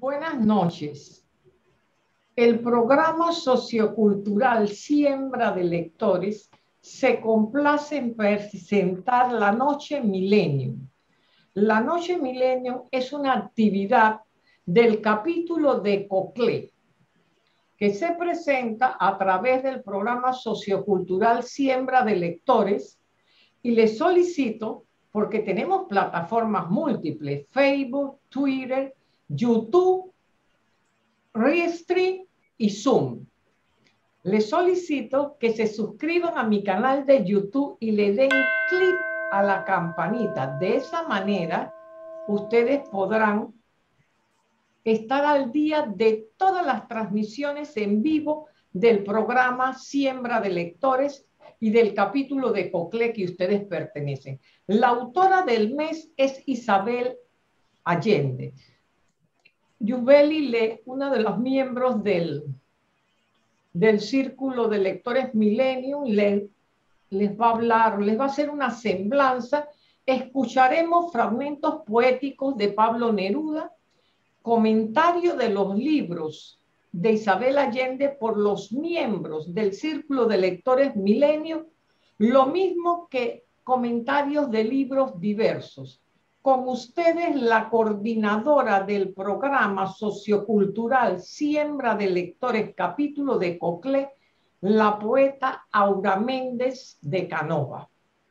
Buenas noches. El programa sociocultural Siembra de Lectores se complace en presentar la Noche Millennium. La Noche Millennium es una actividad del capítulo de COCLE que se presenta a través del programa sociocultural Siembra de Lectores y les solicito, porque tenemos plataformas múltiples, Facebook, Twitter, YouTube, Restream y Zoom. Les solicito que se suscriban a mi canal de YouTube y le den clic a la campanita. De esa manera, ustedes podrán estar al día de todas las transmisiones en vivo del programa Siembra de Lectores y del capítulo de COCLE que ustedes pertenecen. La autora del mes es Isabel Allende. Yubeli, una de los miembros del Círculo de Lectores Millennium, les va a hablar, les va a hacer una semblanza. Escucharemos fragmentos poéticos de Pablo Neruda, comentario de los libros de Isabel Allende por los miembros del Círculo de Lectores Millennium, lo mismo que comentarios de libros diversos. Con ustedes, la coordinadora del programa sociocultural Siembra de Lectores, capítulo de COCLE, la poeta Aura Méndez de Canova.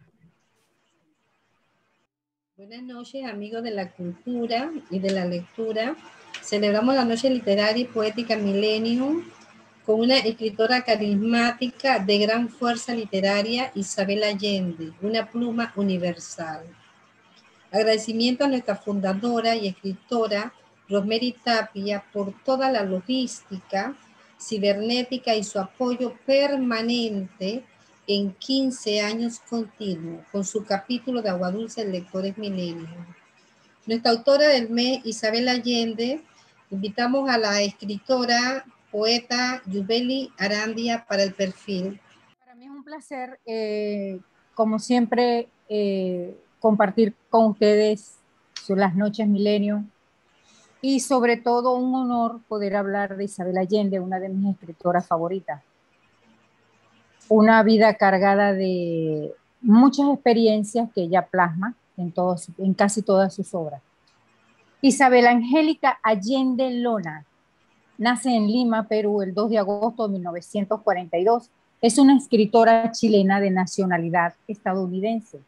Buenas noches, amigos de la cultura y de la lectura. Celebramos la Noche Literaria y Poética Millennium con una escritora carismática de gran fuerza literaria, Isabel Allende, una pluma universal. Agradecimiento a nuestra fundadora y escritora, Rosemary Tapia, por toda la logística cibernética y su apoyo permanente en 15 años continuos, con su capítulo de Agua Dulce Lectores Millennium. Nuestra autora del mes, Isabel Allende, invitamos a la escritora, poeta Yubeli Arandia para el perfil. Para mí es un placer, como siempre, compartir con ustedes las noches Milenio y sobre todo un honor poder hablar de Isabel Allende, una de mis escritoras favoritas. Una vida cargada de muchas experiencias que ella plasma en casi todas sus obras. Isabel Angélica Allende Lona nace en Lima, Perú, el 2 de agosto de 1942. Es una escritora chilena de nacionalidad estadounidense.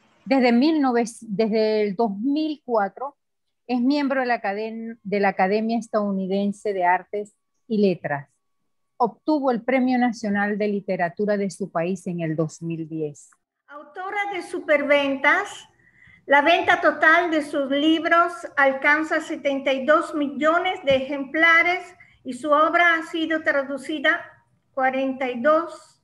Desde el 2004 es miembro de la Academia Estadounidense de Artes y Letras. Obtuvo el Premio Nacional de Literatura de su país en el 2010. Autora de superventas, la venta total de sus libros alcanza 72 millones de ejemplares y su obra ha sido traducida a 42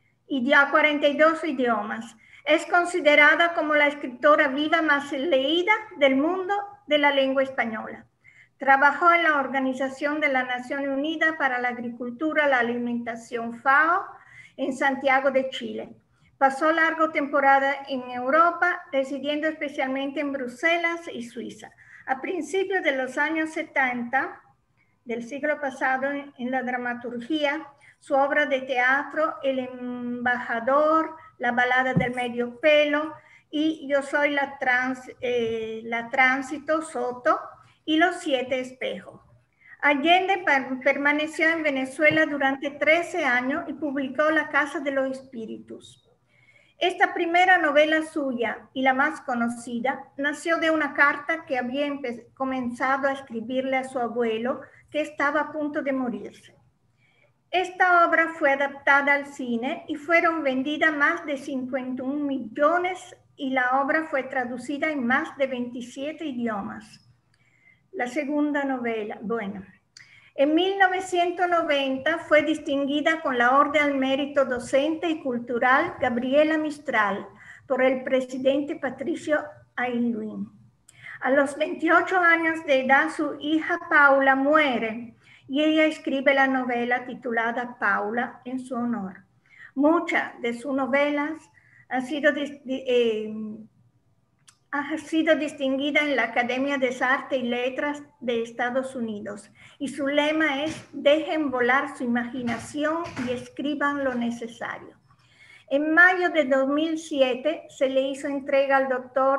idiomas. Es considerada como la escritora viva más leída del mundo de la lengua española. Trabajó en la Organización de las Naciones Unidas para la Agricultura y la Alimentación, FAO, en Santiago de Chile. Pasó larga temporada en Europa, residiendo especialmente en Bruselas y Suiza. A principios de los años 70 del siglo pasado, en la dramaturgia, su obra de teatro, El embajador, La balada del medio pelo y Yo soy la tránsito, Soto y Los siete espejos. Allende permaneció en Venezuela durante 13 años y publicó La casa de los espíritus. Esta primera novela suya, y la más conocida, nació de una carta que había comenzado a escribirle a su abuelo, que estaba a punto de morirse. Esta obra fue adaptada al cine y fueron vendidas más de 51 millones y la obra fue traducida en más de 27 idiomas. La segunda novela, en 1990 fue distinguida con la Orden al Mérito Docente y Cultural Gabriela Mistral por el presidente Patricio Aylwin. A los 28 años de edad, su hija Paula muere y ella escribe la novela titulada Paula en su honor. Muchas de sus novelas han ha sido distinguida en la Academia de Artes y Letras de Estados Unidos y su lema es dejen volar su imaginación y escriban lo necesario. En mayo de 2007 se le hizo entrega al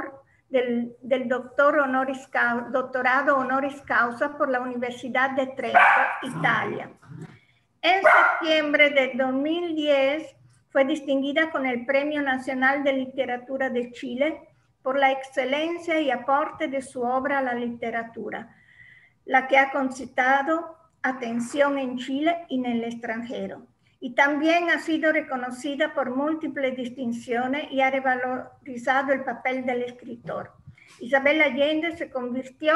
doctorado honoris causa por la Universidad de Trento, Italia. En septiembre de 2010 fue distinguida con el Premio Nacional de Literatura de Chile por la excelencia y aporte de su obra a la literatura, la que ha concitado atención en Chile y en el extranjero. Y también ha sido reconocida por múltiples distinciones y ha revalorizado el papel del escritor. Isabel Allende se convirtió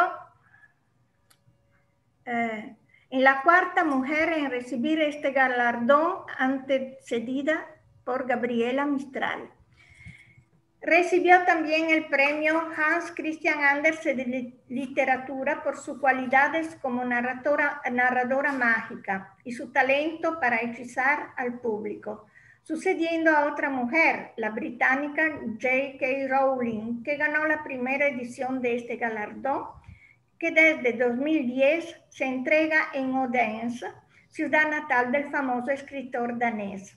en la cuarta mujer en recibir este galardón, antecedida por Gabriela Mistral. Recibió también el premio Hans Christian Andersen de literatura por sus cualidades como narradora mágica y su talento para hechizar al público, sucediendo a otra mujer, la británica J.K. Rowling, que ganó la primera edición de este galardón, que desde 2010 se entrega en Odense, ciudad natal del famoso escritor danés.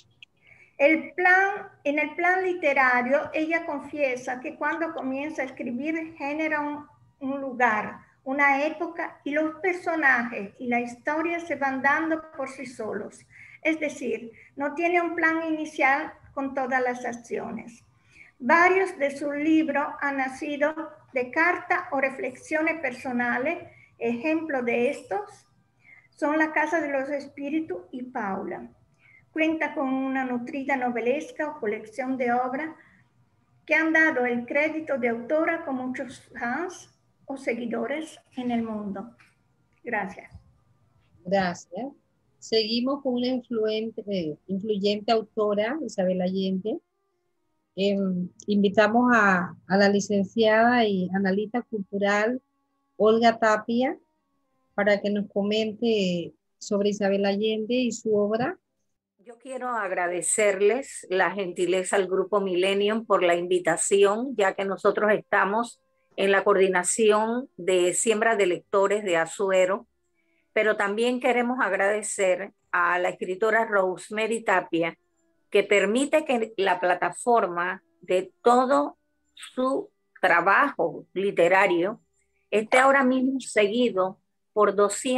En el plan literario, ella confiesa que cuando comienza a escribir genera un lugar, una época y los personajes y la historia se van dando por sí solos. Es decir, no tiene un plan inicial con todas las acciones. Varios de sus libros han nacido de cartas o reflexiones personales. Ejemplo de estos son La Casa de los Espíritus y Paula. Cuenta con una nutrida novelesca o colección de obras que han dado el crédito de autora con muchos fans o seguidores en el mundo. Gracias. Gracias. Seguimos con una influyente autora, Isabel Allende. Invitamos a la licenciada y analista cultural Olga Tapia para que nos comente sobre Isabel Allende y su obra. Yo quiero agradecerles la gentileza al Grupo Millennium por la invitación, ya que nosotros estamos en la coordinación de siembra de lectores de Azuero, pero también queremos agradecer a la escritora Rosemary Tapia, que permite que la plataforma de todo su trabajo literario esté ahora mismo seguido por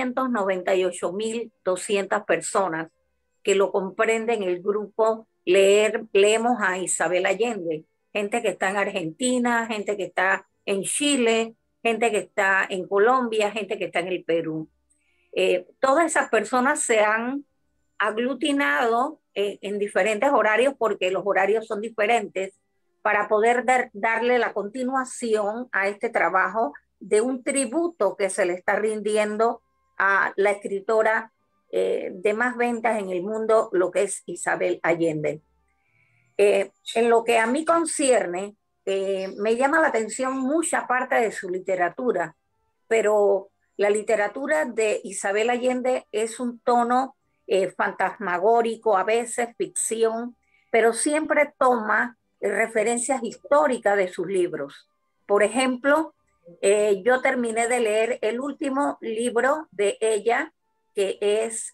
298.200 personas que lo comprenden el grupo Leemos a Isabel Allende, gente que está en Argentina, gente que está en Chile, gente que está en Colombia, gente que está en el Perú. Todas esas personas se han aglutinado en diferentes horarios porque los horarios son diferentes para poder darle la continuación a este trabajo de un tributo que se le está rindiendo a la escritora de más ventas en el mundo, lo que es Isabel Allende. En lo que a mí concierne, me llama la atención mucha parte de su literatura, pero la literatura de Isabel Allende es un tono fantasmagórico, a veces ficción, pero siempre toma referencias históricas de sus libros. Por ejemplo, yo terminé de leer el último libro de ella, que es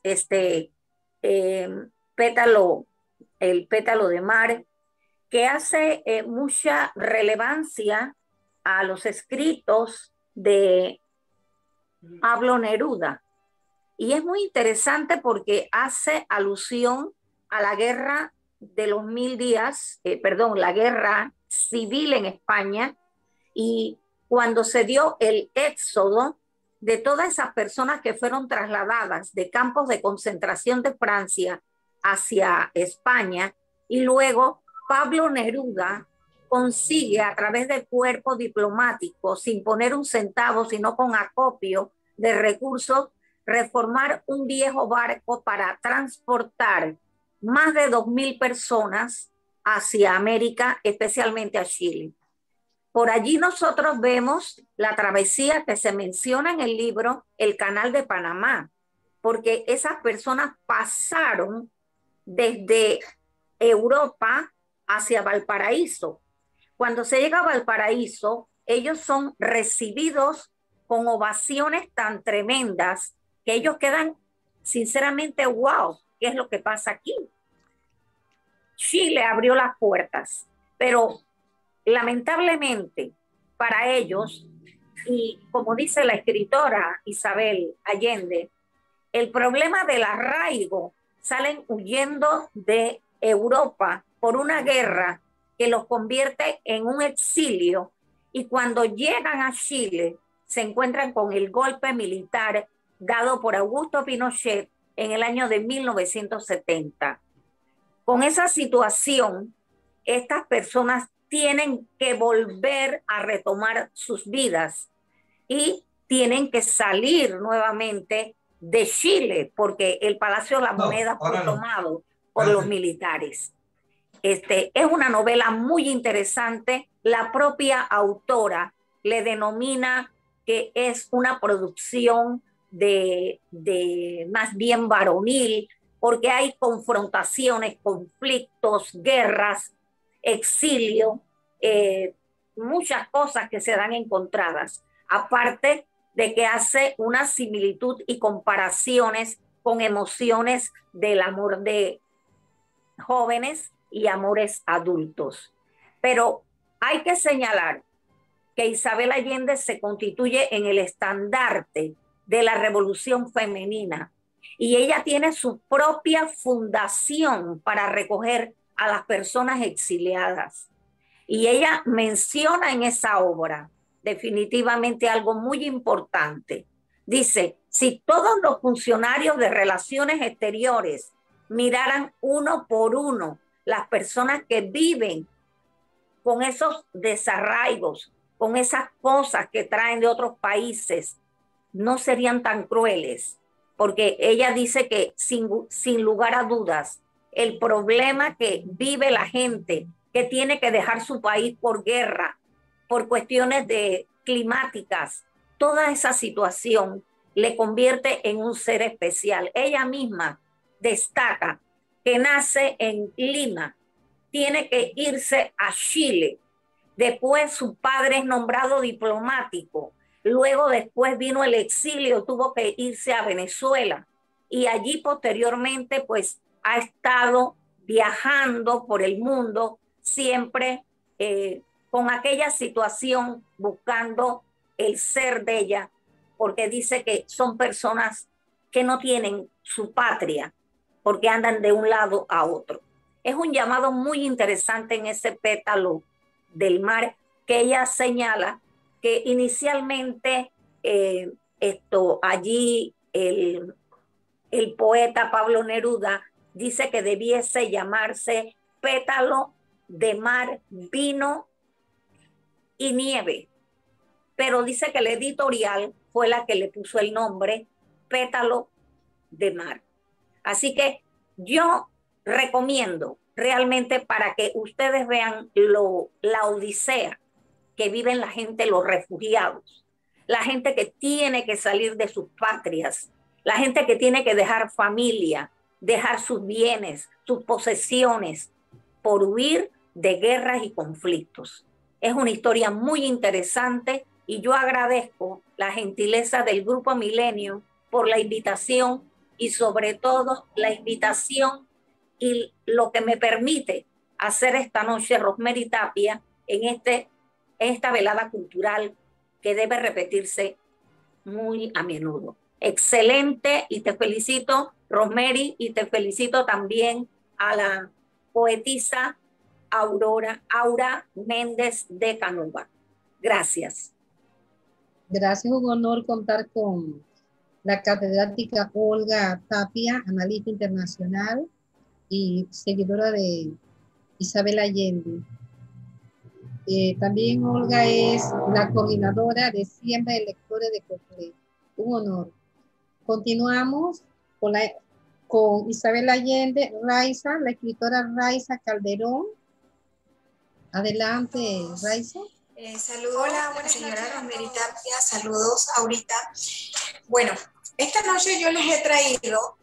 El pétalo de mar, que hace mucha relevancia a los escritos de Pablo Neruda. Y es muy interesante porque hace alusión a la guerra de los 1000 días, la guerra civil en España, y cuando se dio el éxodo de todas esas personas que fueron trasladadas de campos de concentración de Francia hacia España, y luego Pablo Neruda consigue a través del cuerpo diplomático, sin poner un centavo, sino con acopio de recursos, reformar un viejo barco para transportar más de 2000 personas hacia América, especialmente a Chile. Por allí nosotros vemos la travesía que se menciona en el libro, el Canal de Panamá, porque esas personas pasaron desde Europa hacia Valparaíso. Cuando se llega a Valparaíso, ellos son recibidos con ovaciones tan tremendas que ellos quedan sinceramente, wow, ¿qué es lo que pasa aquí? Chile abrió las puertas, pero lamentablemente para ellos, y como dice la escritora Isabel Allende, el problema del arraigo, salen huyendo de Europa por una guerra que los convierte en un exilio, y cuando llegan a Chile se encuentran con el golpe militar dado por Augusto Pinochet en el año de 1970. Con esa situación, estas personas tienen que volver a retomar sus vidas y tienen que salir nuevamente de Chile, porque el Palacio de la Moneda fue tomado por los militares. Es una novela muy interesante. La propia autora le denomina que es una producción de más bien varonil, porque hay confrontaciones, conflictos, guerras, exilio, muchas cosas que se dan encontradas, aparte de que hace una similitud y comparaciones con emociones del amor de jóvenes y amores adultos. Pero hay que señalar que Isabel Allende se constituye en el estandarte de la revolución femenina, y ella tiene su propia fundación para recoger a las personas exiliadas. Y ella menciona en esa obra definitivamente algo muy importante. Dice, si todos los funcionarios de relaciones exteriores miraran uno por uno las personas que viven con esos desarraigos, con esas cosas que traen de otros países, no serían tan crueles, porque ella dice que sin lugar a dudas, el problema que vive la gente que tiene que dejar su país por guerra, por cuestiones climáticas, toda esa situación le convierte en un ser especial. Ella misma destaca que nace en Lima, tiene que irse a Chile, después su padre es nombrado diplomático, luego después vino el exilio, tuvo que irse a Venezuela, y allí posteriormente pues ha estado viajando por el mundo, siempre con aquella situación, buscando el ser de ella, porque dice que son personas que no tienen su patria, porque andan de un lado a otro. Es un llamado muy interesante en ese pétalo del mar, que ella señala que inicialmente allí el poeta Pablo Neruda dice que debiese llamarse pétalo de mar, vino y nieve, pero dice que la editorial fue la que le puso el nombre pétalo de mar. Así que yo recomiendo realmente, para que ustedes vean la odisea que viven la gente, los refugiados, la gente que tiene que salir de sus patrias, la gente que tiene que dejar familia, dejar sus bienes, sus posesiones, por huir de guerras y conflictos. Es una historia muy interesante, y yo agradezco la gentileza del Grupo Milenio por la invitación, y sobre todo la invitación y lo que me permite hacer esta noche Rosemary Tapia en esta velada cultural que debe repetirse muy a menudo. Excelente, y te felicito, Rosemary, y te felicito también a la poetisa Aura Méndez de Canova. Gracias. Gracias, un honor contar con la catedrática Olga Tapia, analista internacional y seguidora de Isabel Allende. También Olga es la coordinadora de Siembra de Lectores de Copley. Un honor. Continuamos con Isabel Allende, Raiza, la escritora Raiza Calderón. Adelante, Raiza. Saludos, hola, señora Rosemary Tapia, saludos ahorita. Bueno, esta noche yo les he traído,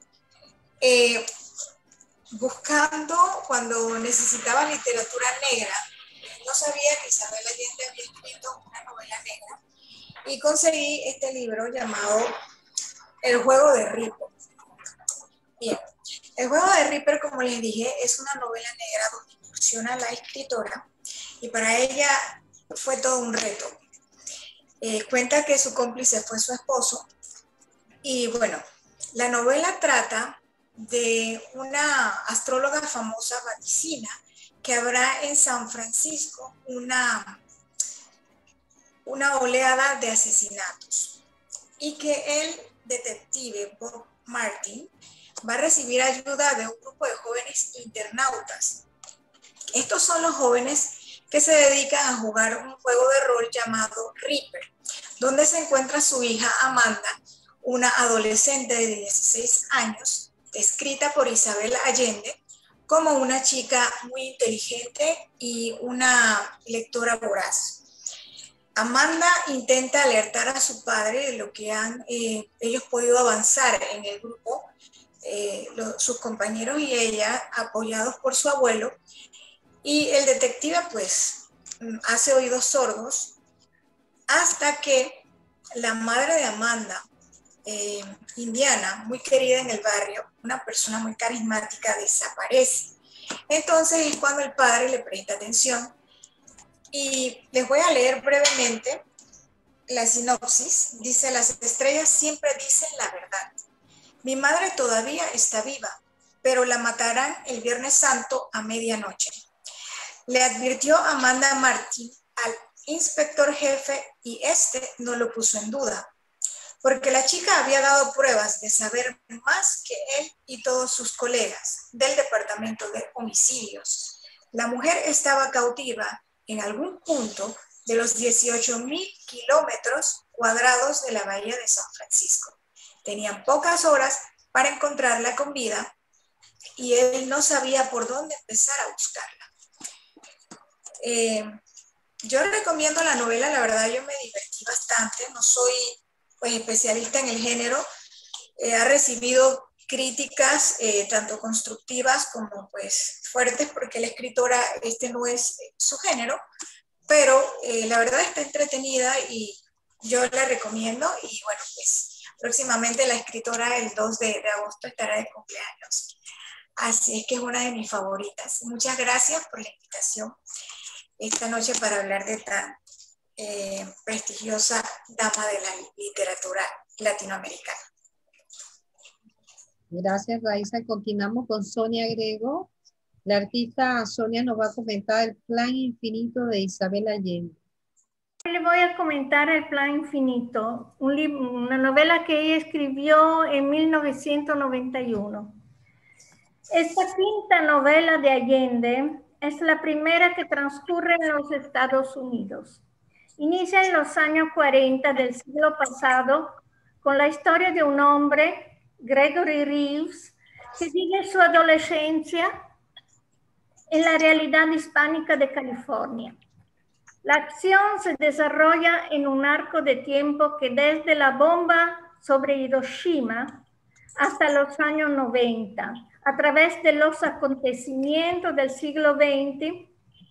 buscando cuando necesitaba literatura negra, no sabía que Isabel Allende había escrito una novela negra y conseguí este libro llamado El juego de Ripper. Bien, El juego de Ripper, como les dije, es una novela negra donde incursiona la escritora y para ella fue todo un reto. Cuenta que su cómplice fue su esposo y bueno, la novela trata de una astróloga famosa vaticina que habrá en San Francisco una oleada de asesinatos y que el detective Bob Martin va a recibir ayuda de un grupo de jóvenes internautas. Estos son los jóvenes que se dedican a jugar un juego de rol llamado Ripper, donde se encuentra su hija Amanda, una adolescente de 16 años, descrita por Isabel Allende como una chica muy inteligente y una lectora voraz. Amanda intenta alertar a su padre de lo que han ellos podido avanzar en el grupo, sus compañeros y ella, apoyados por su abuelo, y el detective pues hace oídos sordos hasta que la madre de Amanda, Indiana, muy querida en el barrio, una persona muy carismática, desaparece. Entonces es cuando el padre le presta atención y les voy a leer brevemente la sinopsis. Dice: las estrellas siempre dicen la verdad. Mi madre todavía está viva, pero la matarán el Viernes Santo a medianoche. Le advirtió Amanda Martin al inspector jefe y este no lo puso en duda, porque la chica había dado pruebas de saber más que él y todos sus colegas del departamento de homicidios. La mujer estaba cautiva en algún punto de los 18,000 kilómetros cuadrados de la bahía de San Francisco. Tenían pocas horas para encontrarla con vida y él no sabía por dónde empezar a buscarla. Yo recomiendo la novela, la verdad yo me divertí bastante, no soy pues especialista en el género, ha recibido críticas tanto constructivas como pues fuertes, porque la escritora este no es su género, pero la verdad está entretenida y yo la recomiendo. Y bueno, pues próximamente la escritora el 2 de agosto estará de cumpleaños, así es que es una de mis favoritas. Muchas gracias por la invitación esta noche para hablar de tan prestigiosa dama de la literatura latinoamericana. Gracias, Raiza. Continuamos con Sonia Grego. La artista Sonia nos va a comentar El plan infinito de Isabel Allende. Le voy a comentar El plan infinito, una novela que ella escribió en 1991. Esta quinta novela de Allende es la primera que transcurre en los Estados Unidos. Inicia en los años 40 del siglo pasado con la historia de un hombre, Gregory Reeves, que vive su adolescencia en la realidad hispánica de California. La acción se desarrolla en un arco de tiempo que desde la bomba sobre Hiroshima hasta los años 90, a través de los acontecimientos del siglo XX,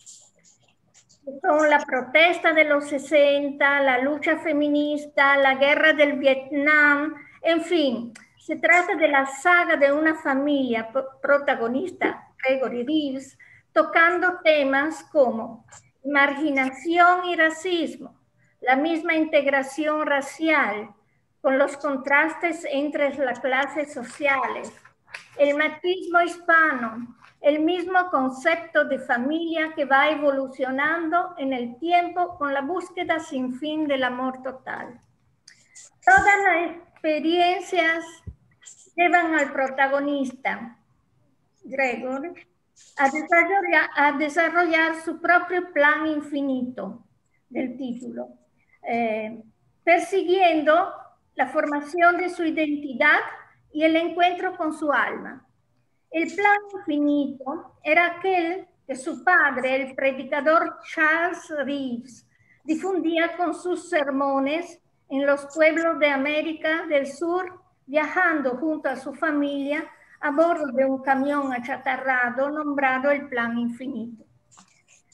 son la protesta de los 60, la lucha feminista, la guerra del Vietnam, en fin, se trata de la saga de una familia protagonista, Gregory Reeves, tocando temas como marginación y racismo, la misma integración racial, con los contrastes entre las clases sociales, el machismo hispano, el mismo concepto de familia que va evolucionando en el tiempo con la búsqueda sin fin del amor total. Todas las experiencias llevan al protagonista, Gregor, a desarrollar su propio plan infinito del título, persiguiendo la formación de su identidad y el encuentro con su alma. El plan infinito era aquel que su padre, el predicador Charles Reeves, difundía con sus sermones en los pueblos de América del Sur, viajando junto a su familia a bordo de un camión achatarrado nombrado el Plan Infinito.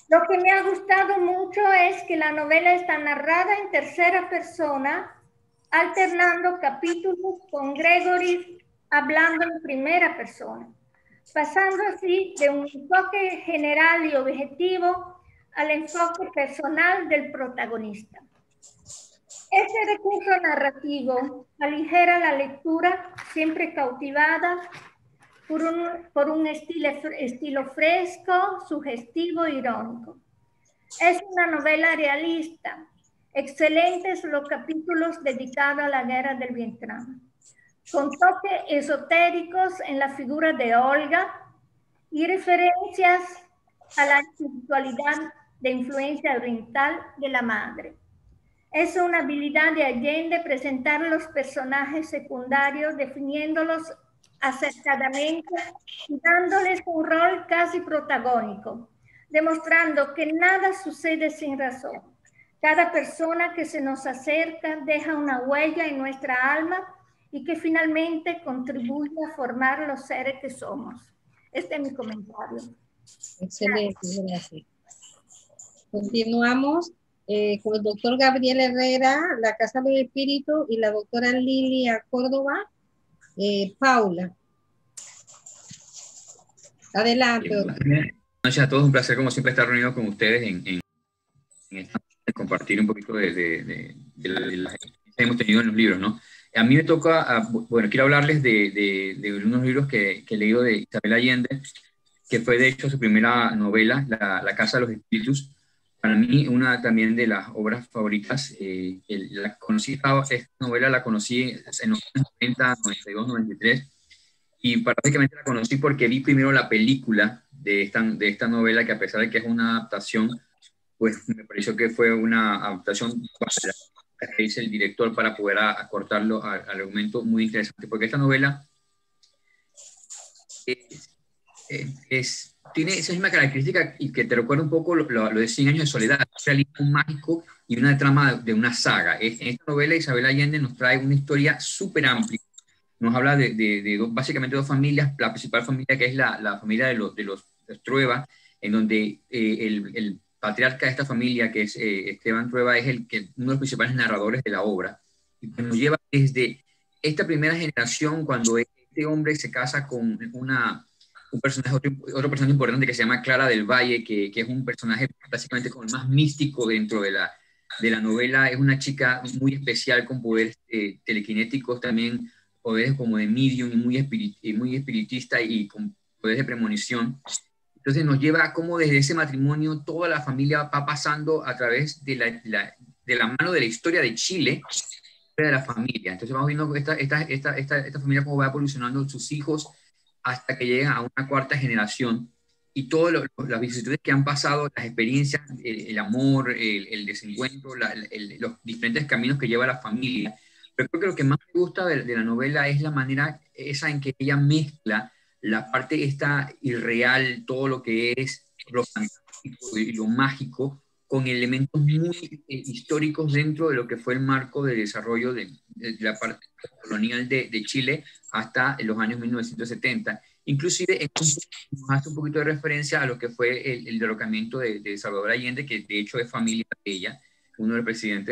Lo que me ha gustado mucho es que la novela está narrada en tercera persona, alternando capítulos con Gregory hablando en primera persona, pasando así de un enfoque general y objetivo al enfoque personal del protagonista. Este recurso narrativo aligera la lectura, siempre cautivada por un estilo fresco, sugestivo e irónico. Es una novela realista. Excelentes los capítulos dedicados a la guerra del Vietnam, con toques esotéricos en la figura de Olga y referencias a la espiritualidad de influencia oriental de la madre. Es una habilidad de Allende presentar los personajes secundarios, definiéndolos acertadamente y dándoles un rol casi protagónico, demostrando que nada sucede sin razón. Cada persona que se nos acerca deja una huella en nuestra alma y que finalmente contribuye a formar los seres que somos. Este es mi comentario. Excelente, gracias. Continuamos con el doctor Gabriel Herrera, La Casa del Espíritu, y la doctora Lilia Córdoba. Paula. Adelante. Buenas noches a todos, un placer como siempre estar reunido con ustedes en esta compartir un poquito de las experiencias que hemos tenido en los libros, ¿no? A mí me toca, bueno, quiero hablarles de unos libros que he leído de Isabel Allende, que fue de hecho su primera novela, La Casa de los Espíritus. Para mí, una también de las obras favoritas. La conocí, esta novela la conocí en los 90, 92, 93, y prácticamente la conocí porque vi primero la película de esta novela, que a pesar de que es una adaptación, pues me pareció que fue una adaptación que hizo el director para poder acortarlo al argumento, muy interesante, porque esta novela tiene esa misma característica y que te recuerda un poco lo de 100 años de soledad, un realismo mágico y una trama de una saga. En esta novela Isabel Allende nos trae una historia súper amplia, nos habla básicamente dos familias, la principal familia que es la familia de los Trueba, en donde el patriarca de esta familia, que es Esteban Trueba, es uno de los principales narradores de la obra, y nos lleva desde esta primera generación, cuando este hombre se casa con otro personaje importante que se llama Clara del Valle, que es un personaje básicamente como el más místico dentro de la novela. Es una chica muy especial con poderes telequinéticos, también poderes como de medium, y muy espiritista, y con poderes de premonición. Entonces nos lleva a cómo desde ese matrimonio toda la familia va pasando a través de la mano de la historia de Chile, de la familia. Entonces vamos viendo esta familia cómo va evolucionando sus hijos hasta que llegan a una cuarta generación, y todas las vicisitudes que han pasado, las experiencias, el amor, el desencuentro, los diferentes caminos que lleva la familia. Pero creo que lo que más me gusta de la novela es la manera esa en que ella mezcla la parte esta irreal, todo lo que es lo fantástico y lo mágico, con elementos muy históricos dentro de lo que fue el marco de desarrollo de la parte colonial de Chile hasta los años 1970. Inclusive nos hace un poquito de referencia a lo que fue el derrocamiento de Salvador Allende, que de hecho es familia de ella, uno de los presidentes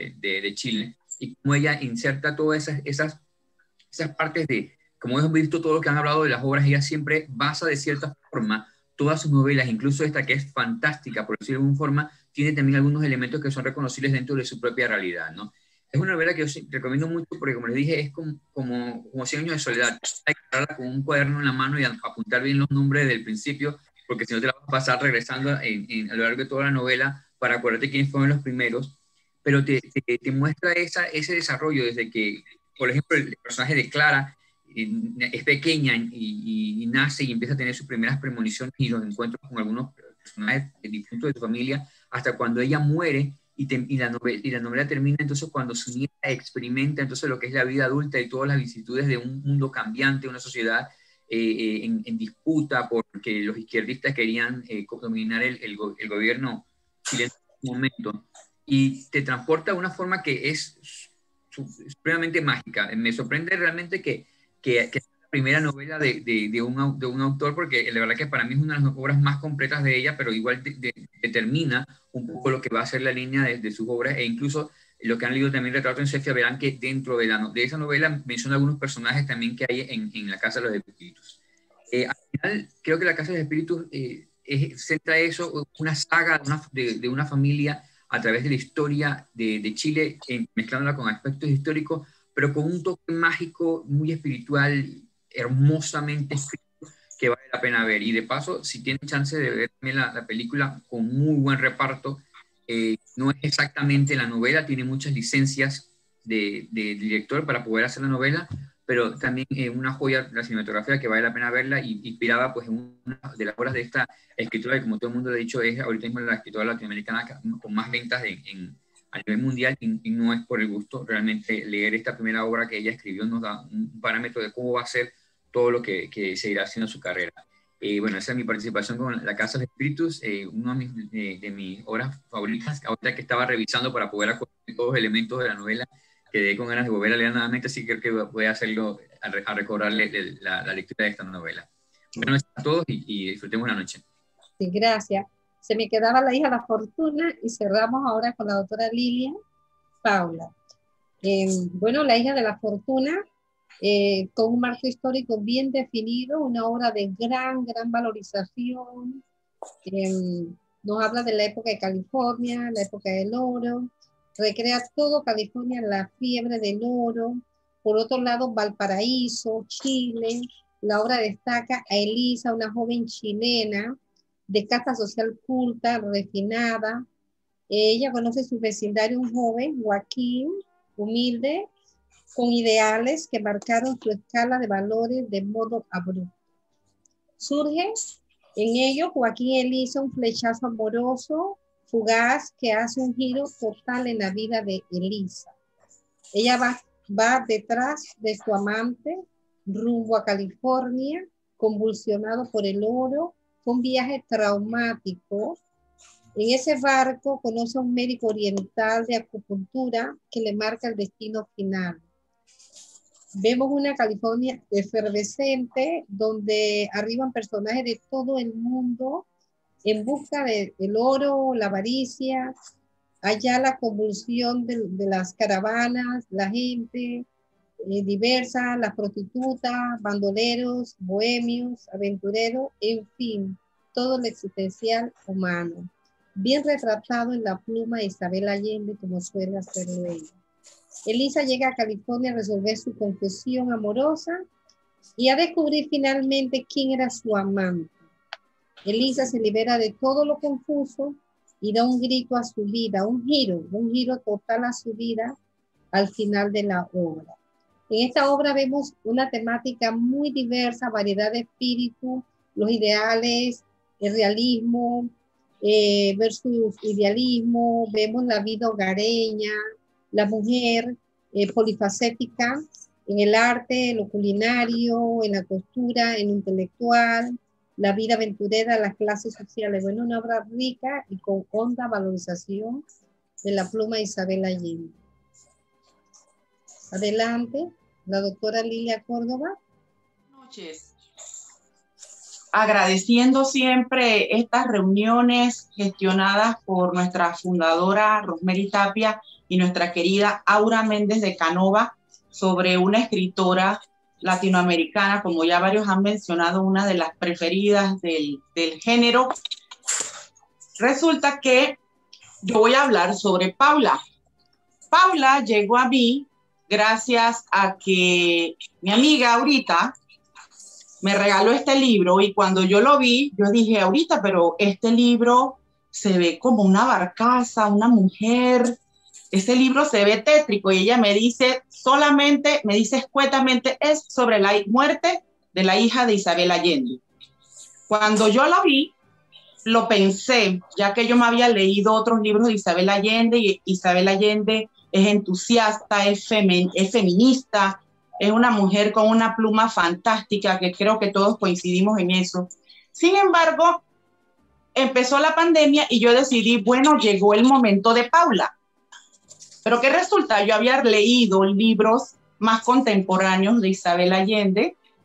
de Chile, y cómo ella inserta todas esas partes como hemos visto todo lo que han hablado de las obras, ella siempre basa de cierta forma todas sus novelas, incluso esta que es fantástica, por decirlo de alguna forma, tiene también algunos elementos que son reconocibles dentro de su propia realidad, ¿no? Es una novela que yo recomiendo mucho porque, como les dije, es como 100 años de soledad. Hay que darla con un cuaderno en la mano y apuntar bien los nombres del principio, porque si no te la vas a pasar regresando a lo largo de toda la novela para acordarte quiénes fueron los primeros, pero te muestra ese desarrollo desde que, por ejemplo, el personaje de Clara es pequeña y nace y empieza a tener sus primeras premoniciones y los encuentros con algunos personajes distintos de su familia, hasta cuando ella muere y la novela termina entonces cuando su nieta experimenta entonces lo que es la vida adulta y todas las vicisitudes de un mundo cambiante, una sociedad en disputa porque los izquierdistas querían dominar el gobierno chileno en ese momento, y te transporta de una forma que es supremamente mágica. Me sorprende realmente que primera novela de un autor, porque la verdad que para mí es una de las obras más completas de ella, pero igual determina un poco lo que va a ser la línea de sus obras, e incluso lo que han leído también Retrato en Sefia verán que dentro de esa novela menciona algunos personajes también que hay en La Casa de los Espíritus. Al final, creo que La Casa de los Espíritus centra eso, una saga de una familia a través de la historia de Chile, mezclándola con aspectos históricos, pero con un toque mágico, muy espiritual, hermosamente escrito, que vale la pena ver. Y de paso, si tienen chance de ver también la película, con muy buen reparto, no es exactamente la novela, tiene muchas licencias de director para poder hacer la novela, pero también una joya la cinematografía que vale la pena verla, y inspirada pues en una de las obras de esta escritora que, como todo el mundo le ha dicho, es ahorita mismo la escritora latinoamericana con más ventas a nivel mundial, y no es por el gusto. Realmente leer esta primera obra que ella escribió nos da un parámetro de cómo va a ser todo lo que se irá haciendo en su carrera. Bueno, esa es mi participación con La Casa de los Espíritus, una de mis obras favoritas. Ahorita que estaba revisando para poder acordar todos los elementos de la novela, quedé con ganas de volver a leer nuevamente, así que creo que voy a hacerlo, a recordarle la lectura de esta novela. Buenas noches a todos y disfrutemos la noche. Sí, gracias. Se me quedaba La Hija de la Fortuna, y cerramos ahora con la doctora Lilia Paula. Bueno, La Hija de la Fortuna, con un marco histórico bien definido, una obra de gran valorización. Nos habla de la época de California, la época del oro, recrea todo California, la fiebre del oro. Por otro lado, Valparaíso, Chile. La obra destaca a Elisa, una joven chilena de casta social culta, refinada. Ella conoce su vecindario, un joven, Joaquín, humilde, con ideales que marcaron su escala de valores de modo abrupto. Surge en ello Joaquín y Elisa, un flechazo amoroso, fugaz, que hace un giro total en la vida de Elisa. Ella va detrás de su amante, rumbo a California, convulsionado por el oro, un viaje traumático. En ese barco conoce a un médico oriental de acupuntura que le marca el destino final. Vemos una California efervescente donde arriban personajes de todo el mundo en busca del oro, la avaricia, allá la convulsión de las caravanas, la gente diversa, las prostitutas, bandoleros, bohemios, aventureros, en fin, todo lo existencial humano, bien retratado en la pluma de Isabel Allende, como suele hacerlo ella. Elisa llega a California a resolver su confusión amorosa y a descubrir finalmente quién era su amante. Elisa se libera de todo lo confuso y da un grito a su vida, un giro total a su vida al final de la obra. En esta obra vemos una temática muy diversa, variedad de espíritu, los ideales, el realismo versus idealismo, vemos la vida hogareña, la mujer polifacética en el arte, en lo culinario, en la costura, en lo intelectual, la vida aventurera, las clases sociales. Bueno, una obra rica y con honda valorización de la pluma de Isabel Allende. Adelante, la doctora Lilia Córdoba. Buenas noches. Agradeciendo siempre estas reuniones gestionadas por nuestra fundadora Rosemary Tapia y nuestra querida Aura Méndez de Canova, sobre una escritora latinoamericana, como ya varios han mencionado, una de las preferidas del género. Resulta que yo voy a hablar sobre Paula. Paula llegó a mí gracias a que mi amiga Aurita me regaló este libro, y cuando yo lo vi, yo dije, Aurita, pero este libro se ve como una barcaza, una mujer, ese libro se ve tétrico, y ella me dice escuetamente, es sobre la muerte de la hija de Isabel Allende. Cuando yo lo vi, lo pensé, ya que yo me había leído otros libros de Isabel Allende, y Isabel Allende es entusiasta, es feminista, es una mujer con una pluma fantástica, que creo que todos coincidimos en eso. Sin embargo, empezó la pandemia y yo decidí, bueno, llegó el momento de Paula. Pero ¿qué resulta? Yo había leído libros más contemporáneos de Isabel Allende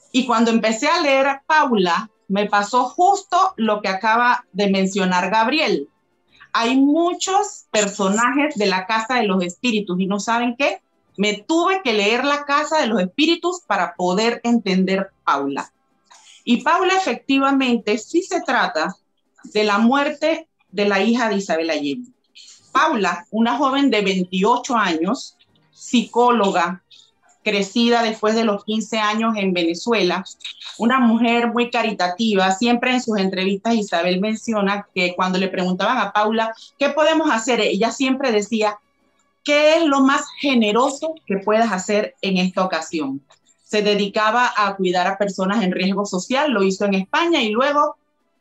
Y cuando empecé a leer a Paula, me pasó justo lo que acaba de mencionar Gabriel. Hay muchos personajes de la Casa de los Espíritus y no saben qué. Me tuve que leer la Casa de los Espíritus para poder entender Paula. Y Paula efectivamente sí se trata de la muerte de la hija de Isabel Allende. Paula, una joven de 28 años, psicóloga, crecida después de los 15 años en Venezuela, una mujer muy caritativa. Siempre en sus entrevistas Isabel menciona que cuando le preguntaban a Paula, ¿qué podemos hacer? Ella siempre decía, ¿qué es lo más generoso que puedas hacer en esta ocasión? Se dedicaba a cuidar a personas en riesgo social, lo hizo en España y luego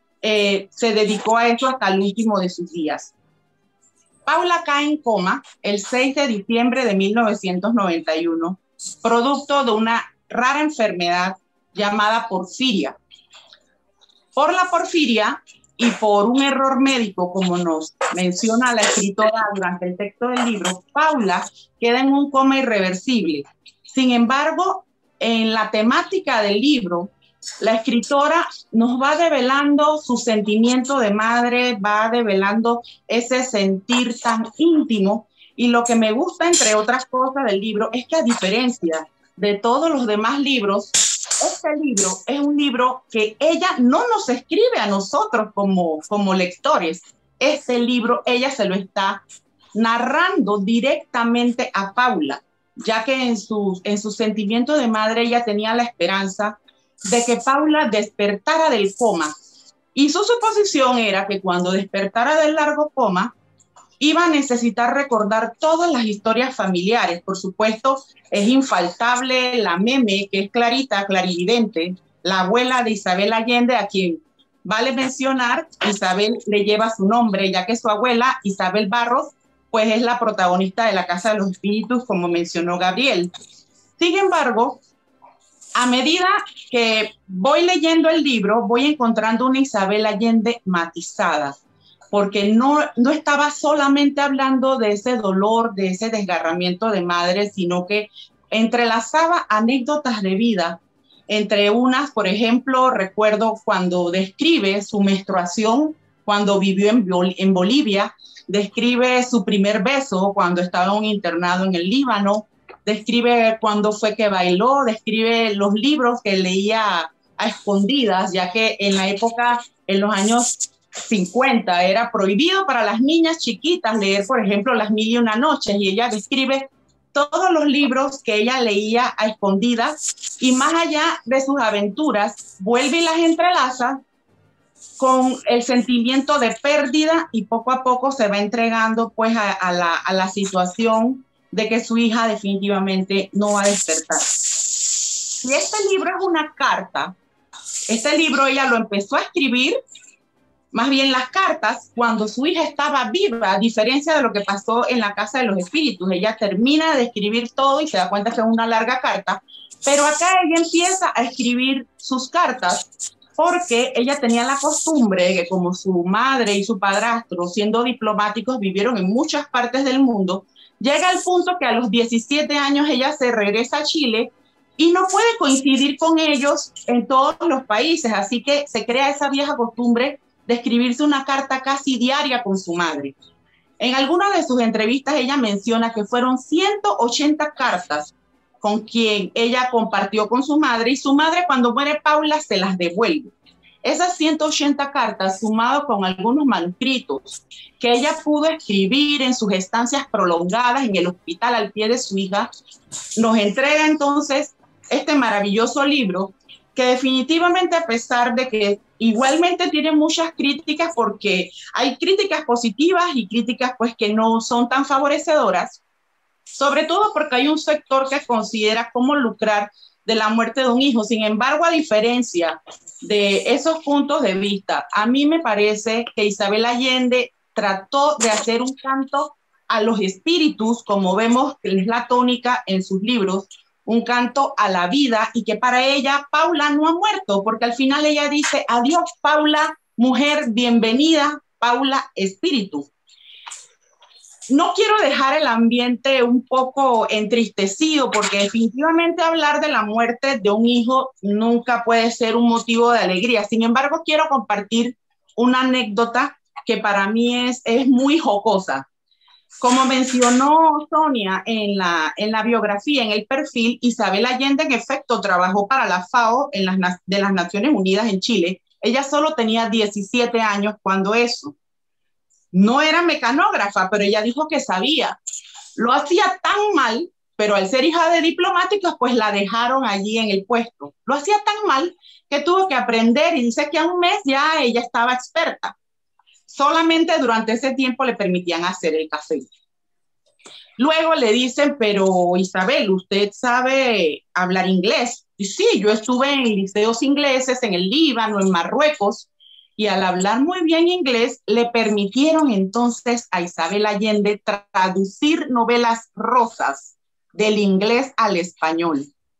se dedicó a eso hasta el último de sus días. Paula cae en coma el 6 de diciembre de 1991, producto de una rara enfermedad llamada porfiria. Por la porfiria y por un error médico, como nos menciona la escritora durante el texto del libro, Paula queda en un coma irreversible. Sin embargo, en la temática del libro, la escritora nos va develando su sentimiento de madre, va develando ese sentir tan íntimo. Y lo que me gusta, entre otras cosas, del libro es que, a diferencia de todos los demás libros, este libro es un libro que ella no nos escribe a nosotros como lectores. Este libro ella se lo está narrando directamente a Paula, ya que en su sentimiento de madre ella tenía la esperanza de que Paula despertara del coma. Y su suposición era que cuando despertara del largo coma, iba a necesitar recordar todas las historias familiares. Por supuesto, es infaltable la meme, que es Clarita, clarividente, la abuela de Isabel Allende, a quien vale mencionar, Isabel le lleva su nombre, ya que su abuela, Isabel Barros, pues es la protagonista de la Casa de los Espíritus, como mencionó Gabriel. Sin embargo, a medida que voy leyendo el libro, voy encontrando una Isabel Allende matizada, porque no estaba solamente hablando de ese dolor, de ese desgarramiento de madre, sino que entrelazaba anécdotas de vida. Entre unas, por ejemplo, recuerdo cuando describe su menstruación cuando vivió en Bolivia, describe su primer beso cuando estaba en un internado en el Líbano, describe cuándo fue que bailó, describe los libros que leía a escondidas, ya que en la época, en los años 50, era prohibido para las niñas chiquitas leer, por ejemplo, Las Mil y Una Noches, y ella describe todos los libros que ella leía a escondidas, y más allá de sus aventuras, vuelve y las entrelaza con el sentimiento de pérdida, y poco a poco se va entregando pues a la situación de que su hija definitivamente no va a despertar. Y este libro es una carta. Este libro ella lo empezó a escribir, más bien las cartas, cuando su hija estaba viva, a diferencia de lo que pasó en la Casa de los Espíritus. Ella termina de escribir todo y se da cuenta que es una larga carta, pero acá ella empieza a escribir sus cartas porque ella tenía la costumbre de que, como su madre y su padrastro, siendo diplomáticos, vivieron en muchas partes del mundo. Llega al punto que a los 17 años ella se regresa a Chile y no puede coincidir con ellos en todos los países, así que se crea esa vieja costumbre de escribirse una carta casi diaria con su madre. En alguna de sus entrevistas ella menciona que fueron 180 cartas con quien ella compartió con su madre, y su madre, cuando muere Paula, se las devuelve. Esas 180 cartas, sumado con algunos manuscritos que ella pudo escribir en sus estancias prolongadas en el hospital al pie de su hija, nos entrega entonces este maravilloso libro, que definitivamente, a pesar de que igualmente tiene muchas críticas, porque hay críticas positivas y críticas pues que no son tan favorecedoras, sobre todo porque hay un sector que considera cómo lucrar de la muerte de un hijo. Sin embargo, a diferencia de esos puntos de vista, a mí me parece que Isabel Allende trató de hacer un canto a los espíritus, como vemos que es la tónica en sus libros, un canto a la vida, y que para ella Paula no ha muerto, porque al final ella dice: adiós Paula, mujer, bienvenida Paula, espíritu. no quiero dejar el ambiente un poco entristecido, porque definitivamente hablar de la muerte de un hijo nunca puede ser un motivo de alegría. Sin embargo, quiero compartir una anécdota que para mí es muy jocosa. Como mencionó Sonia en la biografía, en el perfil, Isabel Allende en efecto trabajó para la FAO de las Naciones Unidas en Chile. Ella solo tenía 17 años cuando eso. No era mecanógrafa, pero ella dijo que sabía. Lo hacía tan mal, pero al ser hija de diplomáticos, pues la dejaron allí en el puesto. Lo hacía tan mal que tuvo que aprender y dice que a un mes ya ella estaba experta. Solamente durante ese tiempo le permitían hacer el café. Luego le dicen, pero Isabel, ¿usted sabe hablar inglés? Y sí, yo estuve en liceos ingleses en el Líbano, en Marruecos, y al hablar muy bien inglés, le permitieron entonces a Isabel Allende traducir novelas rosas del inglés al español.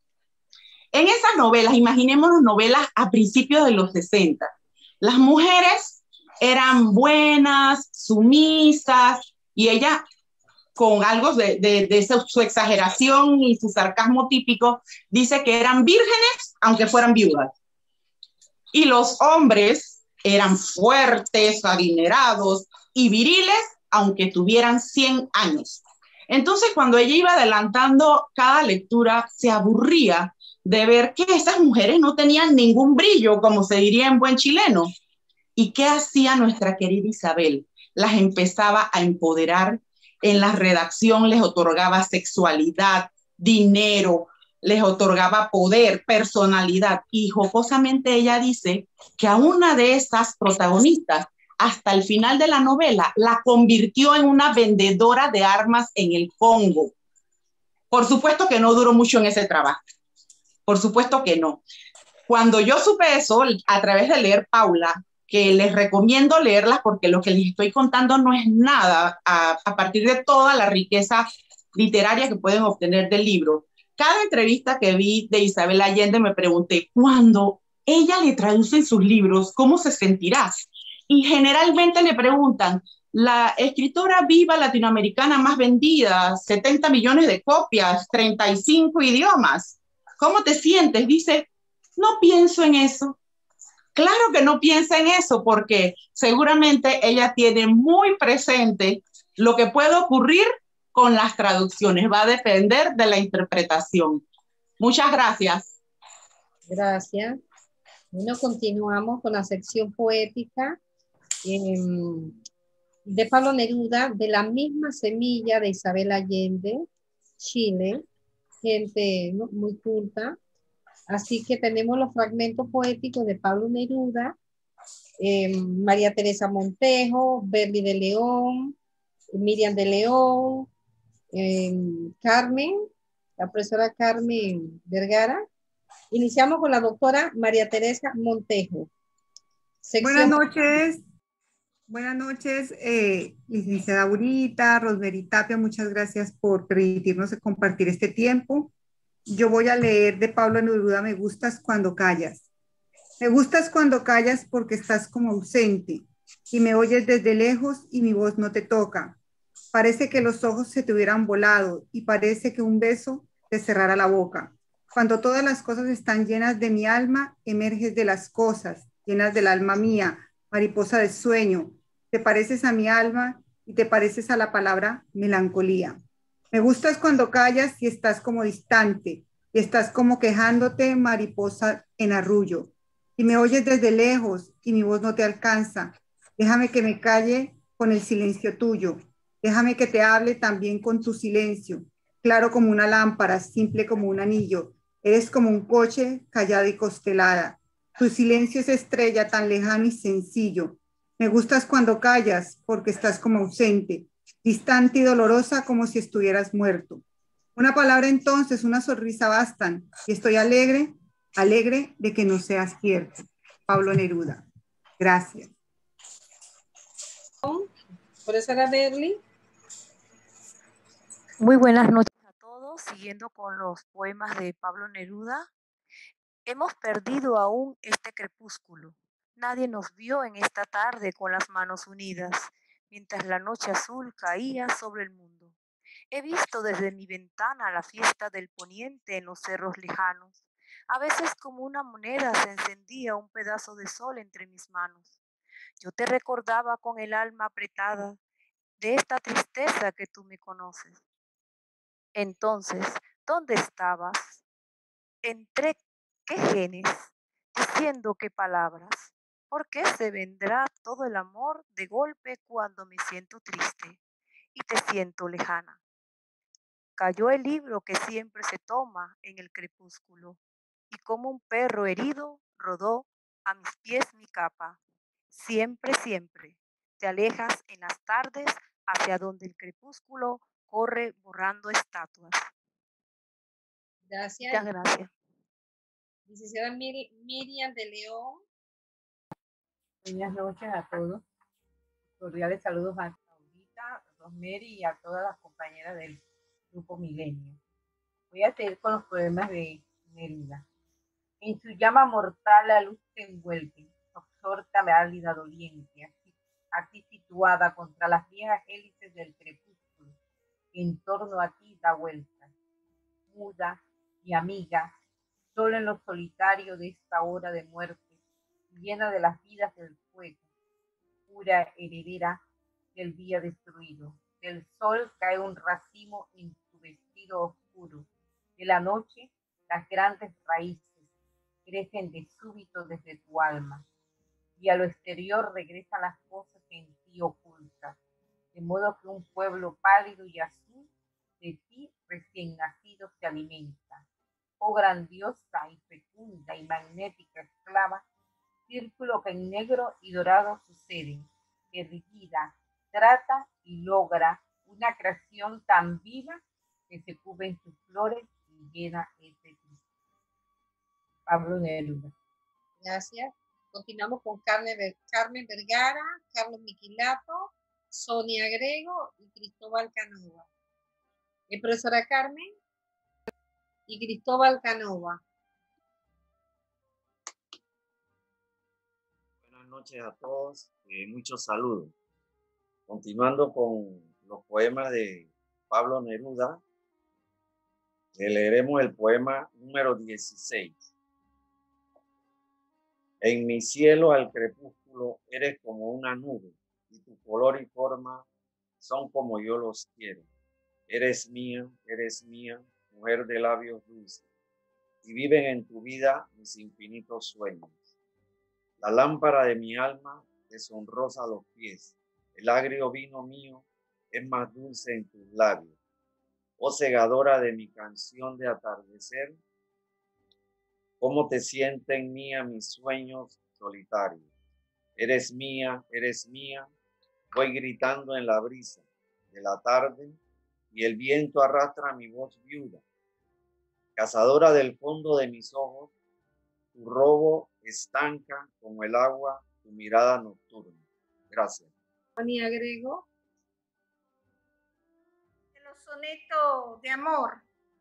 En esas novelas, imaginémonos novelas a principios de los 60, las mujeres eran buenas, sumisas, y ella, con algo de su exageración y su sarcasmo típico, dice que eran vírgenes aunque fueran viudas. Y los hombres eran fuertes, adinerados y viriles aunque tuvieran 100 años. Entonces, cuando ella iba adelantando cada lectura, se aburría de ver que esas mujeres no tenían ningún brillo, como se diría en buen chileno. ¿Y qué hacía nuestra querida Isabel? Las empezaba a empoderar. En la redacción les otorgaba sexualidad, dinero, les otorgaba poder, personalidad. Y jocosamente ella dice que a una de esas protagonistas, hasta el final de la novela, la convirtió en una vendedora de armas en el Congo. Por supuesto que no duró mucho en ese trabajo. Por supuesto que no. Cuando yo supe eso, a través de leer Paula, que les recomiendo leerlas porque lo que les estoy contando no es nada a partir de toda la riqueza literaria que pueden obtener del libro. Cada entrevista que vi de Isabel Allende me pregunté, cuando ella le traduce en sus libros, ¿cómo se sentirá? Y generalmente le preguntan, la escritora viva latinoamericana más vendida, 70 millones de copias, 35 idiomas. ¿Cómo te sientes? Dice, no pienso en eso. Claro que no piensa en eso porque seguramente ella tiene muy presente lo que puede ocurrir con las traducciones. Va a depender de la interpretación. Muchas gracias. Gracias. Bueno, continuamos con la sección poética de Pablo Neruda, de la misma semilla de Isabel Allende, Chile, gente, ¿no?, muy culta. Así que tenemos los fragmentos poéticos de Pablo Neruda, María Teresa Montejo, Berli de León, Miriam de León, Carmen, la profesora Carmen Vergara. Iniciamos con la doctora María Teresa Montejo. Buenas noches. Buenas noches, licenciada Aurita, Rosemary Tapia, muchas gracias por permitirnos compartir este tiempo. Yo voy a leer de Pablo Neruda, Me gustas cuando callas. Me gustas cuando callas porque estás como ausente y me oyes desde lejos y mi voz no te toca. Parece que los ojos se te hubieran volado y parece que un beso te cerrara la boca. Cuando todas las cosas están llenas de mi alma, emerges de las cosas, llenas del alma mía, mariposa de sueño. Te pareces a mi alma y te pareces a la palabra melancolía. Me gustas cuando callas y estás como distante y estás como quejándote, mariposa en arrullo. Y me oyes desde lejos y mi voz no te alcanza. Déjame que me calle con el silencio tuyo. Déjame que te hable también con tu silencio. Claro como una lámpara, simple como un anillo. Eres como un coche callada y constelada. Tu silencio es estrella tan lejano y sencillo. Me gustas cuando callas porque estás como ausente, distante y dolorosa como si estuvieras muerto. Una palabra entonces, una sonrisa bastan y estoy alegre, alegre de que no seas cierto. Pablo Neruda. Gracias. Profesora Berli. Muy buenas noches a todos. Siguiendo con los poemas de Pablo Neruda. Hemos perdido aún este crepúsculo. Nadie nos vio en esta tarde con las manos unidas. mientras la noche azul caía sobre el mundo. He visto desde mi ventana la fiesta del poniente en los cerros lejanos. A veces como una moneda se encendía un pedazo de sol entre mis manos. Yo te recordaba con el alma apretada de esta tristeza que tú me conoces. Entonces, ¿dónde estabas? ¿Entre qué genes? Diciendo qué palabras. ¿Por qué se vendrá todo el amor de golpe cuando me siento triste y te siento lejana? Cayó el libro que siempre se toma en el crepúsculo, y como un perro herido rodó a mis pies mi capa. Siempre, siempre te alejas en las tardes hacia donde el crepúsculo corre borrando estatuas. Gracias. Muchas gracias. Licenciada Miriam de León. Buenas noches a todos. Cordiales saludos a Aurita, Rosemary y a todas las compañeras del Grupo Milenio. Voy a seguir con los poemas de Neruda. En su llama mortal la luz te envuelve, absorta válida doliente, así situada contra las viejas hélices del crepúsculo, que en torno a ti da vueltas. Muda y amiga, solo en lo solitario de esta hora de muerte, llena de las vidas del fuego, pura heredera del día destruido. Del sol cae un racimo en tu vestido oscuro. De la noche, las grandes raíces crecen de súbito desde tu alma. Y a lo exterior regresan las cosas en ti ocultas. De modo que un pueblo pálido y azul de ti recién nacido se alimenta. Oh grandiosa y fecunda y magnética esclava, círculo que en negro y dorado sucede, erguida, trata y logra una creación tan viva que se cubre en sus flores y llena de ti. Pablo Neruda. Gracias. Continuamos con Carmen Vergara, Carlos Miquilato, Sonia Grego y Cristóbal Canova. Profesora Carmen y Cristóbal Canova. Buenas noches a todos, muchos saludos. Continuando con los poemas de Pablo Neruda, leeremos el poema número 16. En mi cielo al crepúsculo eres como una nube, y tu color y forma son como yo los quiero. Eres mía, mujer de labios dulces, y viven en tu vida mis infinitos sueños. La lámpara de mi alma te sonrosa los pies, el agrio vino mío es más dulce en tus labios. Oh segadora de mi canción de atardecer, cómo te sienten mía mis sueños solitarios. Eres mía, voy gritando en la brisa de la tarde y el viento arrastra mi voz viuda. Cazadora del fondo de mis ojos, tu robo estanca como el agua tu mirada nocturna. Gracias. Sonia Grego. De los sonetos de amor.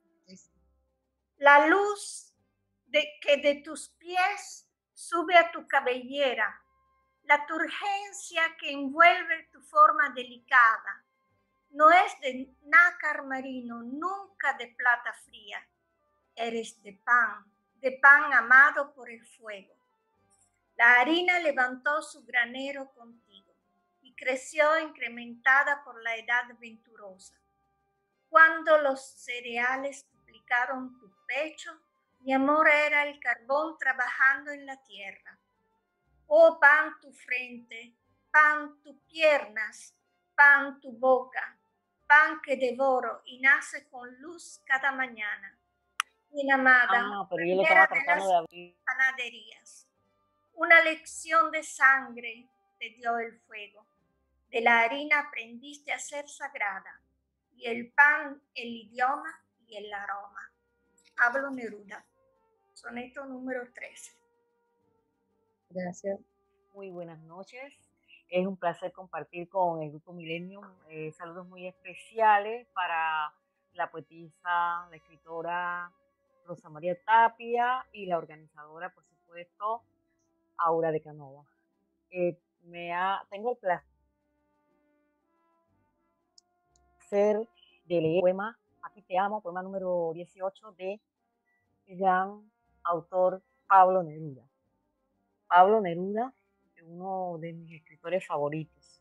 La luz que de tus pies sube a tu cabellera, la turgencia que envuelve tu forma delicada, no es de nácar marino, nunca de plata fría, eres de pan amado por el fuego. La harina levantó su granero contigo y creció incrementada por la edad venturosa. Cuando los cereales duplicaron tu pecho, mi amor era el carbón trabajando en la tierra. Oh pan tu frente, pan tus piernas, pan tu boca, pan que devoro y nace con luz cada mañana. Bien amada, pero yo lo estaba tratando de abrir. Panaderías. Una lección de sangre te dio el fuego. De la harina aprendiste a ser sagrada, y el pan, el idioma y el aroma. Pablo Neruda, soneto número 13. Gracias. Muy buenas noches. Es un placer compartir con el Grupo Milenio. Saludos muy especiales para la poetisa, la escritora Rosa María Tapia y la organizadora, por supuesto, Aura de Canova. Tengo el placer placer de leer el poema Aquí te amo, poema número 18 de el gran autor Pablo Neruda. Pablo Neruda es uno de mis escritores favoritos.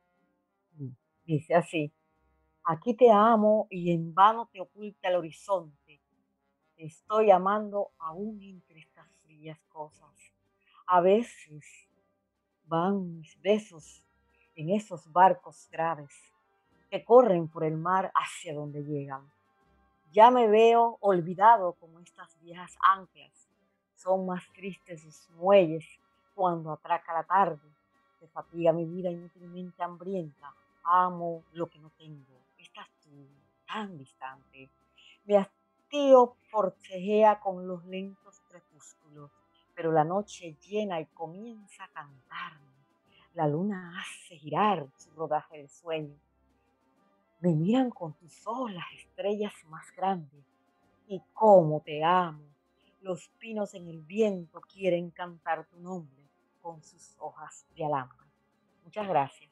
Dice así: aquí te amo y en vano te oculta el horizonte. Te estoy amando aún entre estas frías cosas. A veces van mis besos en esos barcos graves que corren por el mar hacia donde llegan. Ya me veo olvidado como estas viejas anclas. Son más tristes sus muelles cuando atraca la tarde. Te fatiga mi vida inútilmente hambrienta. Amo lo que no tengo. Estás tú tan distante. Mi hastío forcejea con los lentos crepúsculos, pero la noche llena y comienza a cantarme. La luna hace girar su rodaje del sueño. Me miran con tus ojos las estrellas más grandes. Y cómo te amo. Los pinos en el viento quieren cantar tu nombre con sus hojas de alambre. Muchas gracias.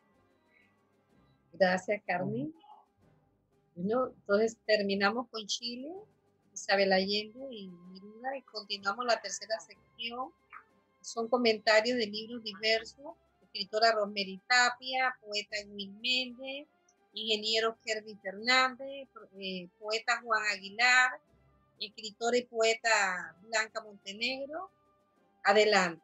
Gracias, Carmen. Bueno, entonces terminamos con Chile, Isabel Allende y Neruda, y continuamos la tercera sección. Son comentarios de libros diversos. Escritora Rosemary Tapia, poeta Edwin Méndez, ingeniero Kervin Fernández, poeta Juan Aguilar, escritora y poeta Blanca Montenegro. Adelante.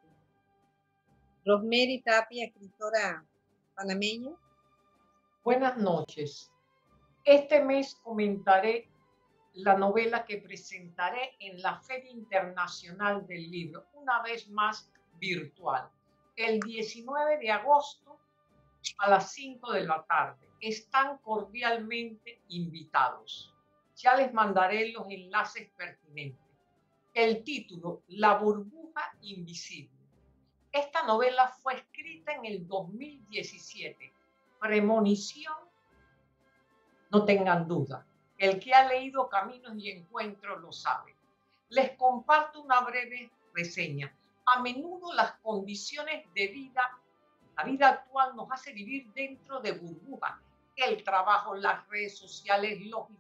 Rosemary Tapia, escritora panameña. Buenas noches. Este mes comentaré la novela que presentaré en la Feria Internacional del Libro, una vez más virtual, el 19 de agosto a las 5 de la tarde. Están cordialmente invitados. Ya les mandaré los enlaces pertinentes. El título, La burbuja invisible. Esta novela fue escrita en el 2017. Premonición, no tengan duda. El que ha leído Caminos y Encuentros lo sabe. Les comparto una breve reseña. A menudo las condiciones de vida, la vida actual nos hace vivir dentro de burbujas. El trabajo, las redes sociales,